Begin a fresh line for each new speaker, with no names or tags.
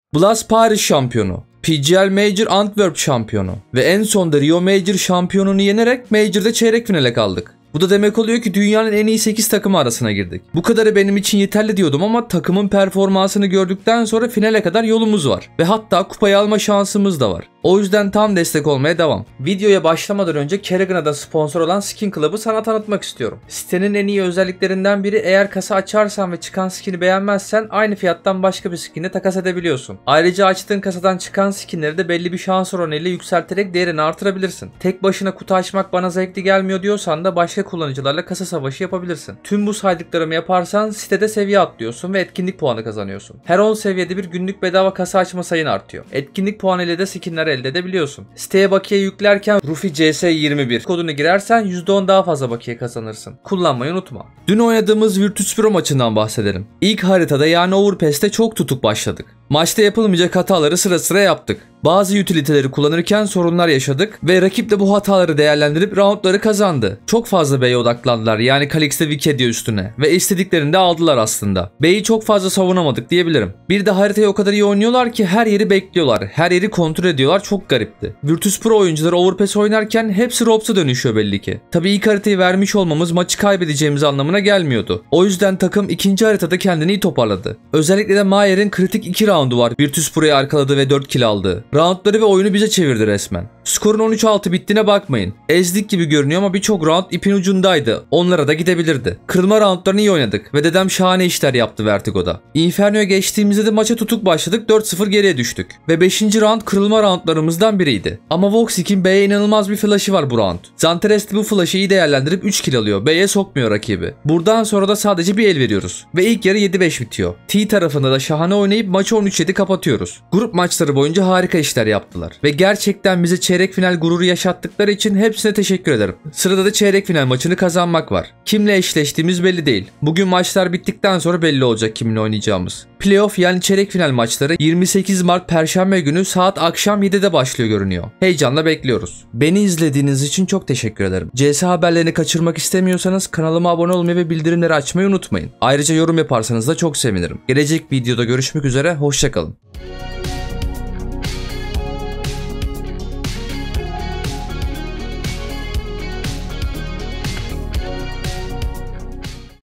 Blast Paris şampiyonu, PGL Major Antwerp şampiyonu ve en sonda Rio Major şampiyonunu yenerek Major'da çeyrek finale kaldık. Bu da demek oluyor ki dünyanın en iyi 8 takımı arasına girdik. Bu kadarı benim için yeterli diyordum ama takımın performansını gördükten sonra finale kadar yolumuz var. Ve hatta kupayı alma şansımız da var. O yüzden tam destek olmaya devam. Videoya başlamadan önce Kerrigan'a da sponsor olan Skin Club'ı sana tanıtmak istiyorum. Sitenin en iyi özelliklerinden biri, eğer kasa açarsan ve çıkan skin'i beğenmezsen aynı fiyattan başka bir skin'le takas edebiliyorsun. Ayrıca açtığın kasadan çıkan skin'leri de belli bir şans oranıyla yükselterek değerini artırabilirsin. Tek başına kutu açmak bana zevkli gelmiyor diyorsan da başka kullanıcılarla kasa savaşı yapabilirsin. Tüm bu saydıklarımı yaparsan sitede seviye atlıyorsun ve etkinlik puanı kazanıyorsun. Her 10 seviyede bir günlük bedava kasa açma sayın artıyor. Etkinlik puanı ile de skinler elde edebiliyorsun. Siteye bakiye yüklerken Rufi CS21 kodunu girersen %10 daha fazla bakiye kazanırsın. Kullanmayı unutma. Dün oynadığımız Virtus Pro maçından bahsedelim. İlk haritada yani Overpass'te çok tutuk başladık. Maçta yapılmayacak hataları sıra sıra yaptık. Bazı utiliteleri kullanırken sorunlar yaşadık ve rakip de bu hataları değerlendirip roundları kazandı. Çok fazla B'ye odaklandılar, yani Kalix'te Wikidia üstüne, ve istediklerini de aldılar aslında. B'yi çok fazla savunamadık diyebilirim. Bir de haritayı o kadar iyi oynuyorlar ki her yeri bekliyorlar, her yeri kontrol ediyorlar, çok garipti. Virtus Pro oyuncuları Overpass oynarken hepsi Robs'a dönüşüyor belli ki. Tabii ilk haritayı vermiş olmamız maçı kaybedeceğimiz anlamına gelmiyordu. O yüzden takım ikinci haritada kendini iyi toparladı. Özellikle de Mayer'in kritik 2 roundu var Virtus Pro'yu arkaladı ve 4 kill aldı. Roundları ve oyunu bize çevirdi resmen. Skorun 13-6 bittiğine bakmayın. Ezdik gibi görünüyor ama birçok round ipin ucundaydı. Onlara da gidebilirdi. Kırılma roundlarını iyi oynadık ve dedem şahane işler yaptı Vertigo'da. Inferno'ya geçtiğimizde de maça tutuk başladık, 4-0 geriye düştük. Ve 5. round kırılma roundlarımızdan biriydi. Ama Voxic B'ye inanılmaz bir flash'ı var bu round. Zanteres de bu flash'ı iyi değerlendirip 3 kill alıyor. B'ye sokmuyor rakibi. Buradan sonra da sadece bir el veriyoruz. Ve ilk yarı 7-5 bitiyor. T tarafında da şahane oynayıp maçı 13-7 kapatıyoruz. Grup maçları boyunca harika işler yaptılar. Ve gerçekten bize çeyrek final gururu yaşattıkları için hepsine teşekkür ederim. Sırada da çeyrek final maçını kazanmak var. Kimle eşleştiğimiz belli değil. Bugün maçlar bittikten sonra belli olacak kiminle oynayacağımız. Playoff yani çeyrek final maçları 28 Mart Perşembe günü saat akşam 7'de başlıyor görünüyor. Heyecanla bekliyoruz. Beni izlediğiniz için çok teşekkür ederim. CS haberlerini kaçırmak istemiyorsanız kanalıma abone olmayı ve bildirimleri açmayı unutmayın. Ayrıca yorum yaparsanız da çok sevinirim. Gelecek videoda görüşmek üzere, hoşça kalın.